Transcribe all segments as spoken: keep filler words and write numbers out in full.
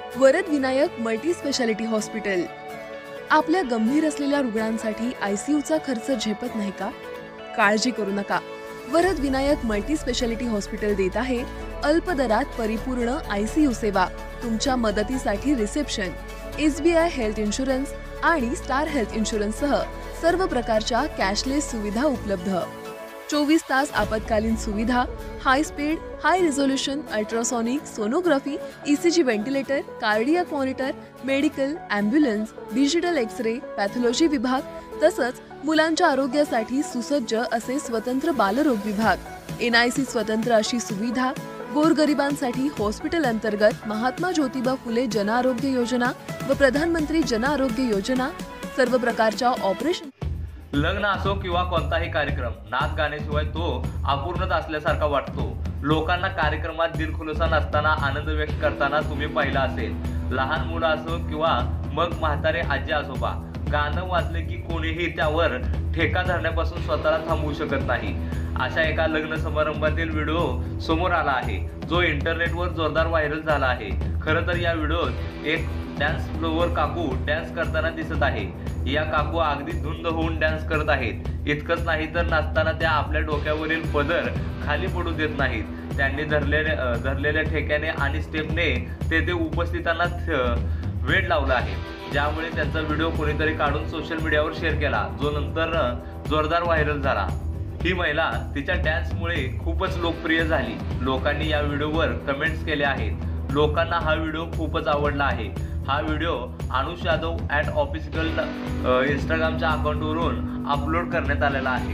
Varad Vinayak multi speciality hospital. आपल्या गंभीर असलेल्या रुग्णांसाठी आयसीयूचा खर्च झेपत नाही का? काळजी करू नका, Varad Vinayak multi speciality hospital देत आहे अल्प दरात परिपूर्ण आयसीयू सेवा। तुमच्या मदतीसाठी रिसेप्शन, एसबीआय हेल्थ इन्शुरन्स आणि स्टार हेल्थ इन्शुरन्स सह सर्व प्रकारच्या कॅशलेस सुविधा उपलब्ध। चोवीस तास आपत्कालीन सुविधा, high speed, high resolution ultrasonic sonography, ECG ventilator, cardiac monitor, medical, ambulance, digital x-ray, pathology विभाग, तसंच मुलांच्या आरोग्यासाठी सुसज्ज असे स्वतंत्र बालरोग विभाग, एनआयसी स्वतंत्र अशी सुविधा, गोरगरिबांसाठी हॉस्पिटल अंतर्गत महात्मा ज्योतिबा फुले जन आरोग्य योजना व प्रधानमंत्री जन आरोग्य योजना, सर्व प्रकारच्या ऑपरेशन। लग्न असो किंवा कोणताही कार्यक्रम, नाच गाण्याशिवाय तो अपूर्णच असल्यासारखा वाटतो। लोकांना कार्यक्रमात दिलखुलासा नसताना आनंद व्यक्त करताना तुम्ही पाहिला असेल। लहान मुलं असो किंवा मग म्हातारे आजी आजोबा, गाणं वाजले की कोणीही त्यावर ठेका धरण्यापासून स्वतःला थांबवू शकत नाही। अशा एका लग्न समारंभातील व्हिडिओ समोर आला आहे, जो इंटरनेटवर जोरदार व्हायरल झाला आहे। खरं तर या व्हिडिओत एक डान्स फ्लोअर काकू डान्स करताना दिसत आहे। या काकू अगदी धुंद होऊन डान्स करत आहेत। इतकंच नाही तर नाचताना त्या आपल्या डोक्यावरील पदर खाली पडू देत नाहीत। त्यांनी धरलेले धरलेल्या ठेक्याने आणि स्टेपने तेथे उपस्थितांना वेड लावला आहे, ज्यामुळे त्यांचा व्हिडिओ कोणीतरी काढून सोशल मीडियावर शेअर केला, जो नंतर जोरदार व्हायरल झाला। ही महिला तिच्या डान्समुळे खूपच लोकप्रिय झाली। लोकांनी या व्हिडिओवर कमेंट्स केले आहेत। लोकांना हा व्हिडिओ खूपच आवडला आहे। हा video Anush Yadav at official इंस्टाग्रामच्या अकाउंटवरून अपलोड करण्यात आलेला आहे।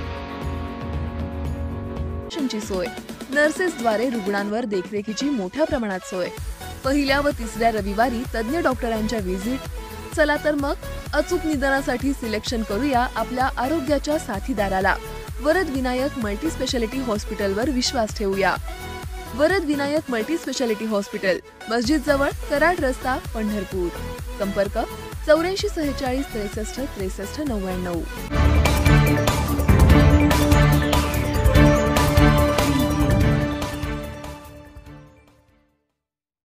सोय, नर्सेसद्वारे रुग्णांवर देखरेखीची मोठ्या प्रमाणात सोय, पहिल्या व तिसऱ्या रविवारी तज्ञ डॉक्टरांच्या व्हिजिट। चला तर मग अचूक निदानासाठी सिलेक्शन करूया आपल्या आरोग्याच्या साथीदाराला। वरद विनायक मल्टी स्पेशालिटी हॉस्पिटलवर विश्वास ठेवूया। Varad Vinayak multi speciality hospital, मस्जिद जवळ, कराड रस्ता, पंढरपूर। संपर्क चौऱ्याऐंशी सेहेचाळीस त्रेसष्ट त्रेसष्ट नव्याण्णव।